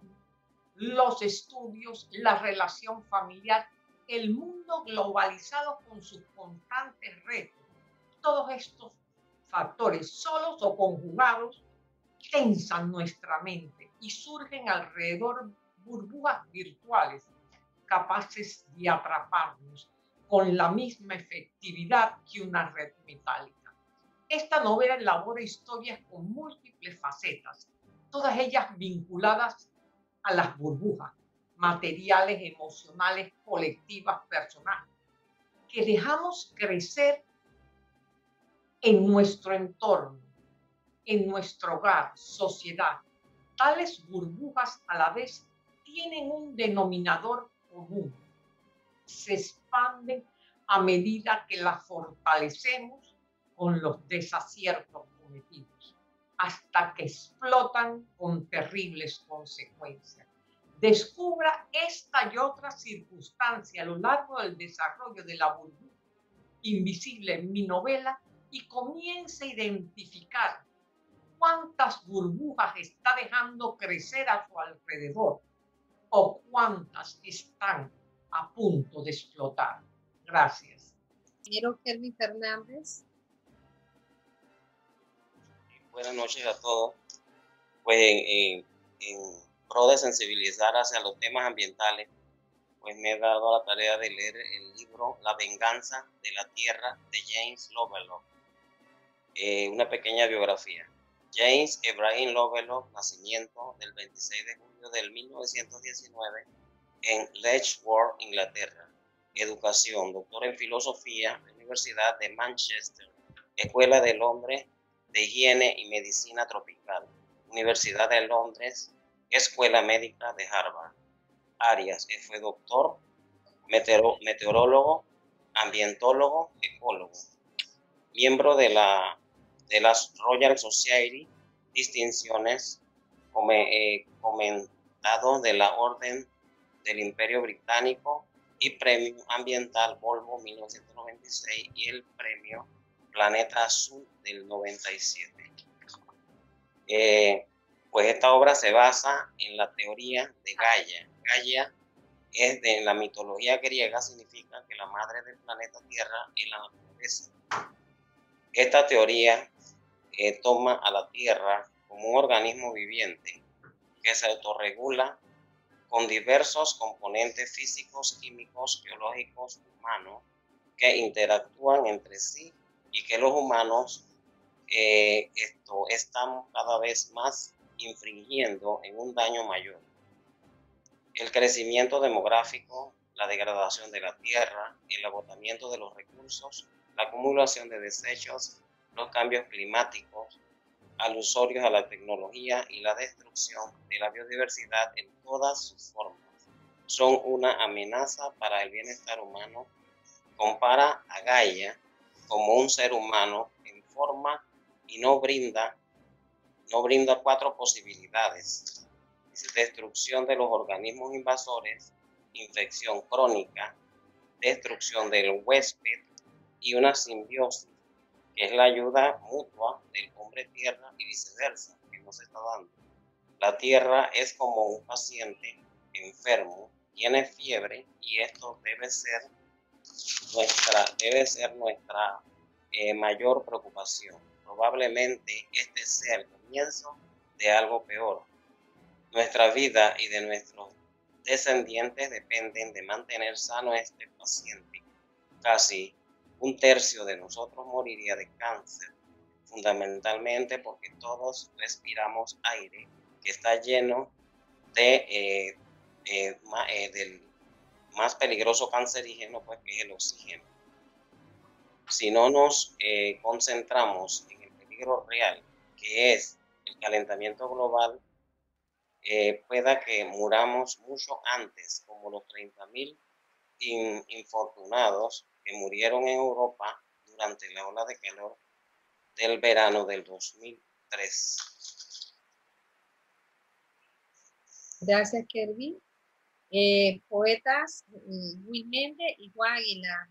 los estudios, la relación familiar, el mundo globalizado con sus constantes retos. Todos estos factores, solos o conjugados, tensan nuestra mente y surgen alrededor burbujas virtuales capaces de atraparnos con la misma efectividad que una red metálica. Esta novela elabora historias con múltiples facetas, todas ellas vinculadas a las burbujas materiales, emocionales, colectivas, personales, que dejamos crecer en nuestro entorno, en nuestro hogar, sociedad. Tales burbujas a la vez tienen un denominador común. Se expanden a medida que las fortalecemos con los desaciertos cometidos, hasta que explotan con terribles consecuencias. Descubra esta y otras circunstancias a lo largo del desarrollo de la burbuja invisible en mi novela y comience a identificar cuántas burbujas está dejando crecer a su alrededor o cuántas están a punto de explotar. Gracias. Ingeniero Kervin Fernández. Buenas noches a todos. Pues en pro de sensibilizar hacia los temas ambientales, pues me he dado la tarea de leer el libro La venganza de la tierra de James Lovelock. Una pequeña biografía. James Ebrahim Lovelock, nacimiento del 26 de julio del 1919 en Letchworth, Inglaterra. Educación, doctor en filosofía, Universidad de Manchester, Escuela de Londres de Higiene y Medicina Tropical, Universidad de Londres, Escuela Médica de Harvard. Áreas, fue doctor, meteorólogo, ambientólogo, ecólogo. Miembro de la Royal Society, distinciones, comentado de la Orden del Imperio Británico y Premio Ambiental Volvo 1996 y el Premio Planeta Azul del 97. Pues esta obra se basa en la teoría de Gaia. Gaia en la mitología griega significa que la madre del planeta Tierra es la naturaleza. Esta teoría toma a la Tierra como un organismo viviente que se autorregula con diversos componentes físicos, químicos, biológicos, humanos, que interactúan entre sí y que los humanos estamos cada vez más infringiendo en un daño mayor. El crecimiento demográfico, la degradación de la tierra, el agotamiento de los recursos, la acumulación de desechos, los cambios climáticos, alusorios a la tecnología y la destrucción de la biodiversidad en todas sus formas son una amenaza para el bienestar humano. Compara a Gaia como un ser humano en forma y no brinda 4 posibilidades: destrucción de los organismos invasores, infección crónica, destrucción del huésped y una simbiosis, que es la ayuda mutua del hombre tierra y viceversa, que no se está dando. La tierra es como un paciente enfermo, tiene fiebre, y esto debe ser nuestra mayor preocupación. Probablemente este sea el comienzo de algo peor. Nuestra vida y de nuestros descendientes dependen de mantener sano este paciente. Casi 1/3 de nosotros moriría de cáncer, fundamentalmente porque todos respiramos aire que está lleno del más peligroso cancerígeno, pues, que es el oxígeno. Si no nos concentramos en el peligro real, que es el calentamiento global, pueda que muramos mucho antes, como los 30.000 infortunados que murieron en Europa durante la ola de calor del verano del 2003. Gracias, Kervin. Poetas, Will Méndez y Juan Aguilar.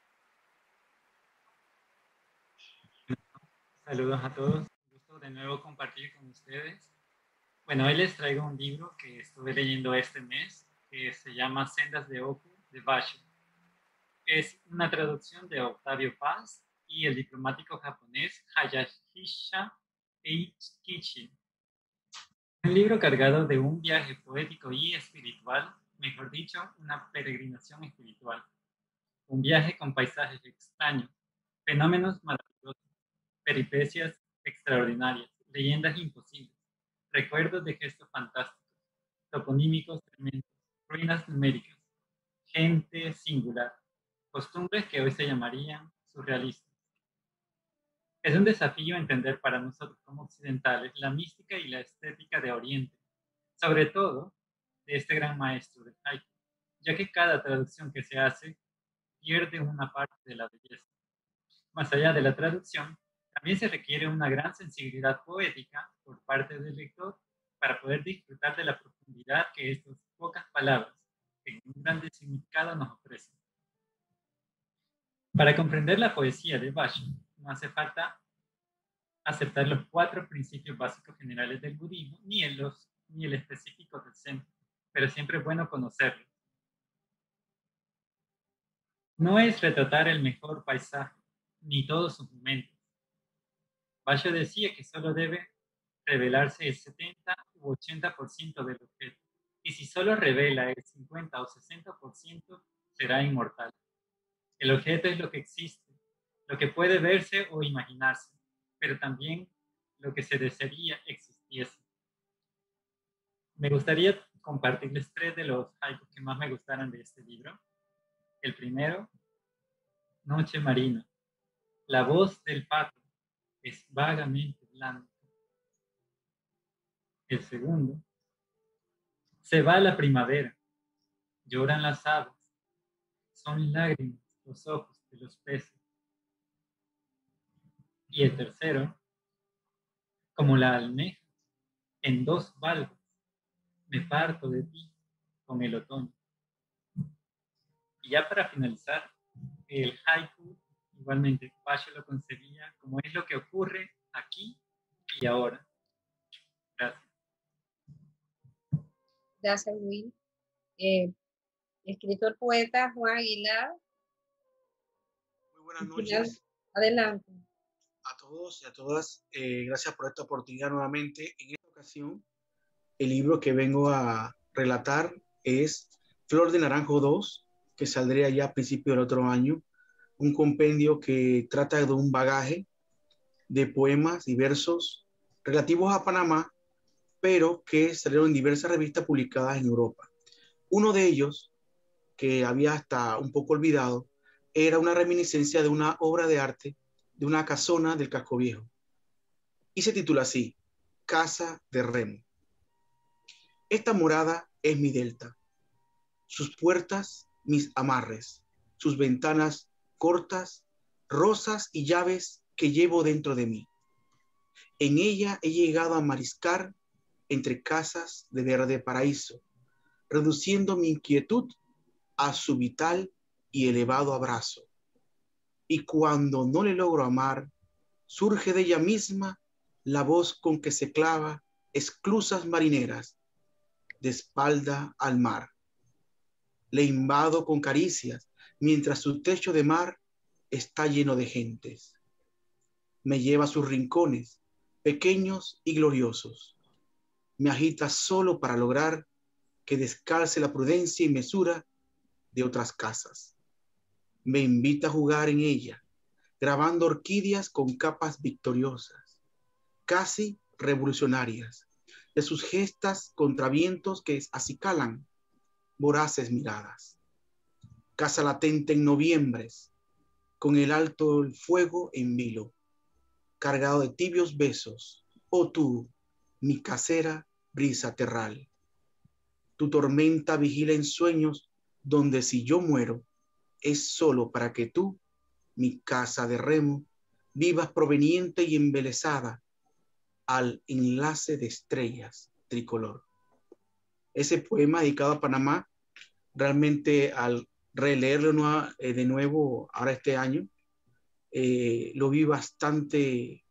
Saludos a todos. Un gusto de nuevo compartir con ustedes. Bueno, hoy les traigo un libro que estuve leyendo este mes, que se llama Sendas de Oku, de Basho. Es una traducción de Octavio Paz y el diplomático japonés Hayashisa Eikichi. Un libro cargado de un viaje poético y espiritual, mejor dicho, una peregrinación espiritual. Un viaje con paisajes extraños, fenómenos maravillosos, peripecias extraordinarias, leyendas imposibles, recuerdos de gestos fantásticos, toponímicos tremendos, ruinas numéricas, gente singular, costumbres que hoy se llamarían surrealistas. Es un desafío entender para nosotros como occidentales la mística y la estética de Oriente, sobre todo de este gran maestro del haiku, ya que cada traducción que se hace pierde una parte de la belleza. Más allá de la traducción, también se requiere una gran sensibilidad poética por parte del lector para poder disfrutar de la profundidad que estas pocas palabras, en un grande significado, nos ofrecen. Para comprender la poesía de Basho, no hace falta aceptar los 4 principios básicos generales del budismo, ni el específico del Zen, pero siempre es bueno conocerlos. No es retratar el mejor paisaje, ni todos sus momentos. Basho decía que solo debe revelarse el 70 u 80% del objeto, y si solo revela el 50 o 60%, será inmortal. El objeto es lo que existe, lo que puede verse o imaginarse, pero también lo que se desearía existiese. Me gustaría compartirles 3 de los haikus que más me gustaron de este libro. El primero, Noche Marina. La voz del pato es vagamente blanca. El segundo, se va la primavera, lloran las aves, son lágrimas los ojos de los peces. Y el tercero, como la almeja, en 2 valvas, me parto de ti con el otoño. Y ya para finalizar, el haiku, igualmente, Basho lo concebía como es lo que ocurre aquí y ahora. Gracias. Gracias, Luis. Escritor poeta Juan Aguilar. Muy buenas noches. Adelante. A todos y a todas, gracias por esta oportunidad nuevamente. En esta ocasión, el libro que vengo a relatar es Flor de Naranjo 2, que saldría ya a principios del otro año. Un compendio que trata de un bagaje de poemas y versos relativos a Panamá, pero que salieron en diversas revistas publicadas en Europa. Uno de ellos, que había hasta un poco olvidado, era una reminiscencia de una obra de arte de una casona del Casco Viejo. Y se titula así, Casa de Remo. Esta morada es mi delta, sus puertas mis amarres, sus ventanas cortas, rosas y llaves que llevo dentro de mí. En ella he llegado a mariscar entre casas de verde paraíso, reduciendo mi inquietud a su vital y elevado abrazo. Y cuando no le logro amar, surge de ella misma la voz con que se clava esclusas marineras de espalda al mar. Le invado con caricias mientras su techo de mar está lleno de gentes. Me lleva a sus rincones, pequeños y gloriosos. Me agita solo para lograr que descalce la prudencia y mesura de otras casas. Me invita a jugar en ella, grabando orquídeas con capas victoriosas, casi revolucionarias, de sus gestas contra vientos que acicalan voraces miradas. Casa latente en noviembres, con el alto el fuego en vilo, cargado de tibios besos, oh tú, mi casera brisa terral. Tu tormenta vigila en sueños donde si yo muero, es solo para que tú, mi casa de remo, vivas proveniente y embelesada al enlace de estrellas tricolor. Ese poema dedicado a Panamá, realmente al releerlo de nuevo ahora este año, lo vi bastante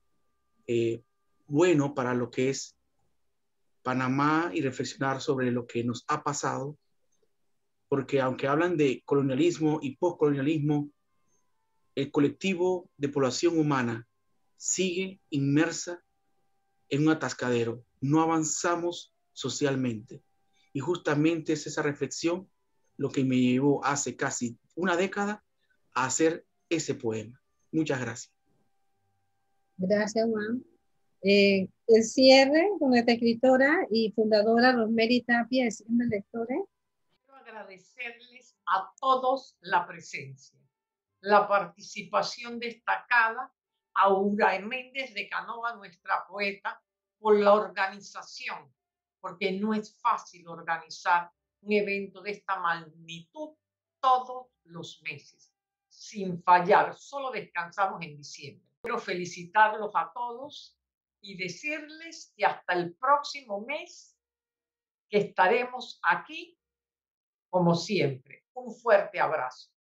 bueno para lo que es Panamá y reflexionar sobre lo que nos ha pasado, porque aunque hablan de colonialismo y postcolonialismo, el colectivo de población humana sigue inmersa en un atascadero. No avanzamos socialmente. Y justamente es esa reflexión lo que me llevó hace casi una década a hacer ese poema. Muchas gracias. Gracias, Juan. El cierre con nuestra escritora y fundadora Rosemary Tapia, de lectores. Quiero agradecerles a todos la presencia, la participación destacada, a Urae Méndez de Canova, nuestra poeta, por la organización, porque no es fácil organizar un evento de esta magnitud todos los meses, sin fallar. Solo descansamos en diciembre. Quiero felicitarlos a todos y decirles que hasta el próximo mes que estaremos aquí, como siempre. Un fuerte abrazo.